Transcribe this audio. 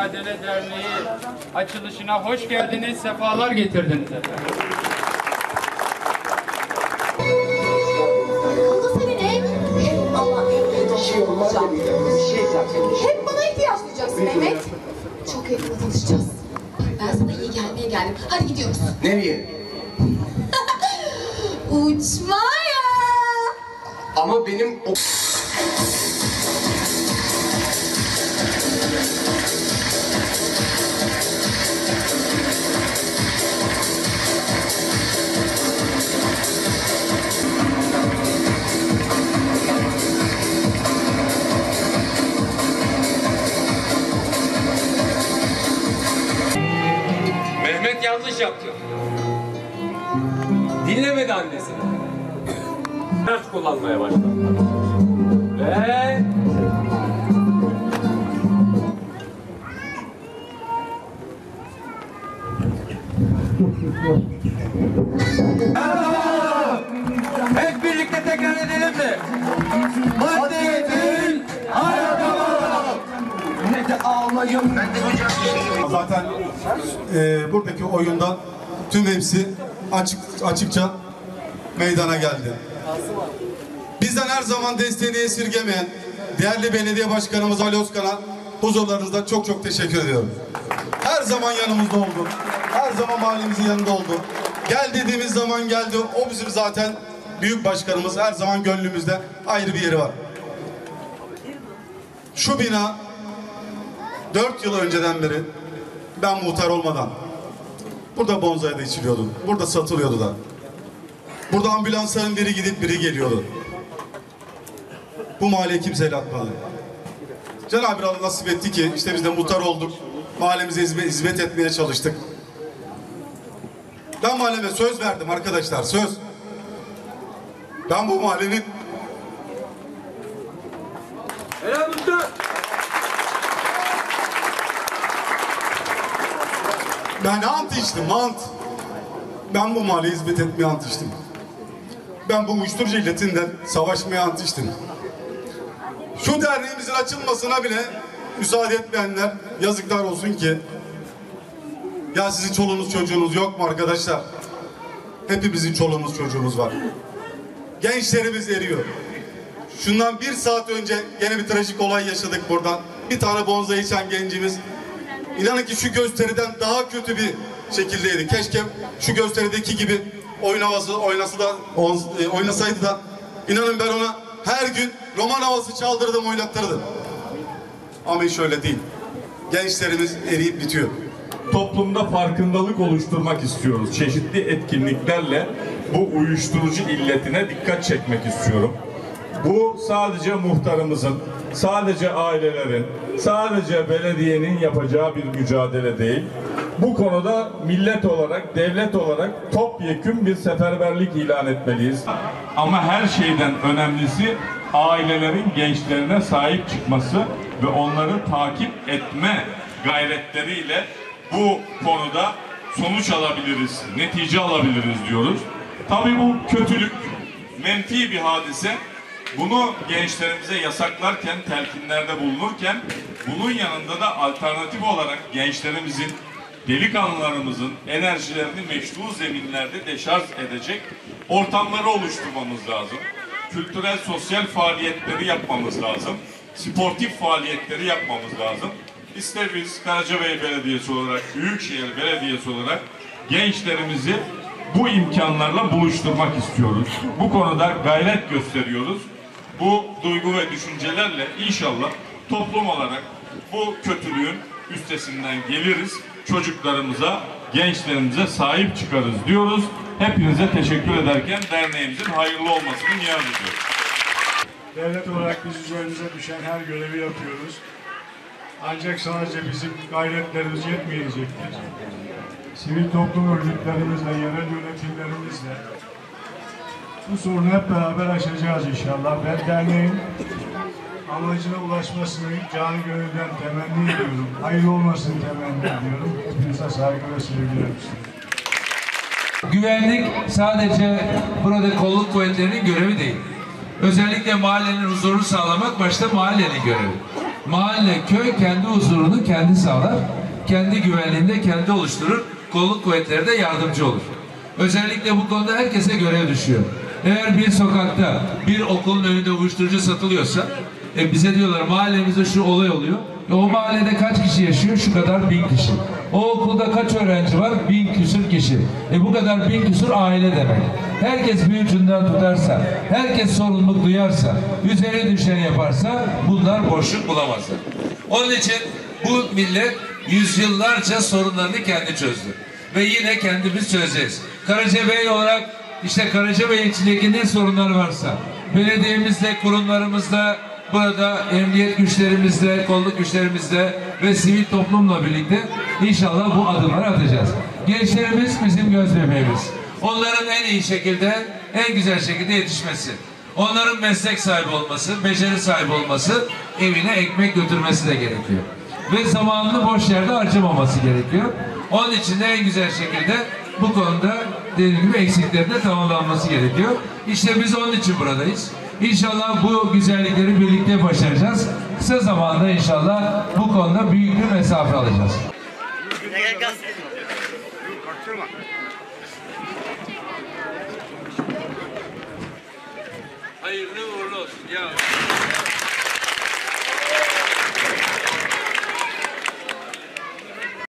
Mücadele Derneği açılışına hoş geldiniz, sefalar getirdiniz efendim. Hep bana ihtiyaç duyacaksın Mehmet. Çok yakında tanışacağız. Ben sana iyi gelmeye geldim. Hadi gidiyoruz. Nereye? Uçmaya. Ama benim o... Mehmet yanlış yaptı. Dinlemedi annesini. Ders kullanmaya başladı. Ve... Hep birlikte tekrar edelim mi? Madde değil, hayata bağlanalım. Ne de ağlayın, ben de hocam. Zaten buradaki oyunda tüm hepsi açıkça meydana geldi. Bizden her zaman desteğini esirgemeyen değerli belediye başkanımız Ali Özkan'a huzurlarınızda çok çok teşekkür ediyorum. Her zaman yanımızda oldu. Her zaman mahallemizin yanında oldu. Gel dediğimiz zaman geldi. O bizim zaten büyük başkanımız. Her zaman gönlümüzde ayrı bir yeri var. Şu bina 4 yıl önceden beri ben muhtar olmadan burada bonzai da içiliyordu. Burada satılıyordu da. Burada ambulansların biri gidip biri geliyordu. Bu mahalleye kimse el atmadı. Cenab-ı Allah nasip etti ki işte biz de muhtar olduk. Mahallemize hizmet etmeye çalıştık. Ben mahalleme söz verdim arkadaşlar, söz. Ben bu mahallenin ben ant içtim, ant. Ben bu mahalleye hizmet etmeye ant içtim. Ben bu uyuşturucu illetinden savaşmaya ant içtim. Şu derneğimizin açılmasına bile müsaade etmeyenler yazıklar olsun ki. Ya sizin çoluğunuz çocuğunuz yok mu arkadaşlar? Hepimizin çoluğumuz çocuğumuz var. Gençlerimiz eriyor. Şundan 1 saat önce gene bir trajik olay yaşadık buradan. Bir tane bonzai içen gencimiz. İnanın ki şu gösteriden daha kötü bir şekildeydi. Keşke şu gösterideki gibi oynasaydı da inanın ben ona her gün roman havası çaldırdım, oynattırdım. Ama hiç öyle değil. Gençlerimiz eriyip bitiyor. Toplumda farkındalık oluşturmak istiyoruz. Çeşitli etkinliklerle bu uyuşturucu illetine dikkat çekmek istiyorum. Bu sadece muhtarımızın, sadece ailelerin, sadece belediyenin yapacağı bir mücadele değil. Bu konuda millet olarak, devlet olarak topyekün bir seferberlik ilan etmeliyiz. Ama her şeyden önemlisi ailelerin gençlerine sahip çıkması ve onları takip etme gayretleriyle bu konuda sonuç alabiliriz, netice alabiliriz diyoruz. Tabii bu kötülük, menfi bir hadise. Bunu gençlerimize yasaklarken, telkinlerde bulunurken bunun yanında da alternatif olarak gençlerimizin, delikanlılarımızın enerjilerini meşru zeminlerde deşarj edecek ortamları oluşturmamız lazım. Kültürel, sosyal faaliyetleri yapmamız lazım. Sportif faaliyetleri yapmamız lazım. İster biz Karacabey Belediyesi olarak, Büyükşehir Belediyesi olarak gençlerimizi bu imkanlarla buluşturmak istiyoruz. Bu konuda gayret gösteriyoruz. Bu duygu ve düşüncelerle inşallah toplum olarak bu kötülüğün üstesinden geliriz. Çocuklarımıza, gençlerimize sahip çıkarız diyoruz. Hepinize teşekkür ederken derneğimizin hayırlı olmasını niyaz ediyoruz. Devlet olarak biz üzerimize düşen her görevi yapıyoruz. Ancak sadece bizim gayretlerimiz yetmeyecektir. Sivil toplum örgütlerimizle, yerel yönetimlerimizle bu sorunu hep beraber aşacağız inşallah. Ben derneğin amacına ulaşmasını canı gönülden temenni ediyorum. Hayırlı olmasını temenni ediyorum. Hepinize saygı ve sevgiler istiyorum. Güvenlik sadece burada kolluk kuvvetlerinin görevi değil. Özellikle mahallenin huzurunu sağlamak başta mahallenin görevi. Mahalle, köy kendi huzurunu kendi sağlar. Kendi güvenliğini de kendi oluşturur. Kolluk kuvvetleri de yardımcı olur. Özellikle bu konuda herkese görev düşüyor. Eğer bir sokakta, bir okulun önünde uyuşturucu satılıyorsa, bize diyorlar mahallemizde şu olay oluyor. O mahallede kaç kişi yaşıyor? Şu kadar 1000 kişi. O okulda kaç öğrenci var? 1000 küsur kişi. Bu kadar 1000 küsur aile demek. Herkes bir ucundan tutarsa, herkes sorumluluk duyarsa, üzerine düşeni yaparsa bunlar boşluk bulamazlar. Onun için bu millet yüzyıllarca sorunlarını kendi çözdü. Ve yine kendimiz çözeceğiz. Karacabey olarak işte Karacabey içindeki ne sorunlar varsa belediyemizde, kurumlarımızda, burada emniyet güçlerimizle, kolluk güçlerimizle ve sivil toplumla birlikte inşallah bu adımları atacağız. Gençlerimiz bizim göz bebeğimiz. Onların en iyi şekilde, en güzel şekilde yetişmesi. Onların meslek sahibi olması, beceri sahibi olması, evine ekmek götürmesi de gerekiyor. Ve zamanını boş yerde harcamaması gerekiyor. Onun için de en güzel şekilde bu konuda dediğim gibi eksiklerin de tamamlanması gerekiyor. İşte biz onun için buradayız. İnşallah bu güzellikleri birlikte başaracağız. Kısa zamanda inşallah bu konuda büyük bir mesafe alacağız. Hayırlı uğurlu olsun. Ya.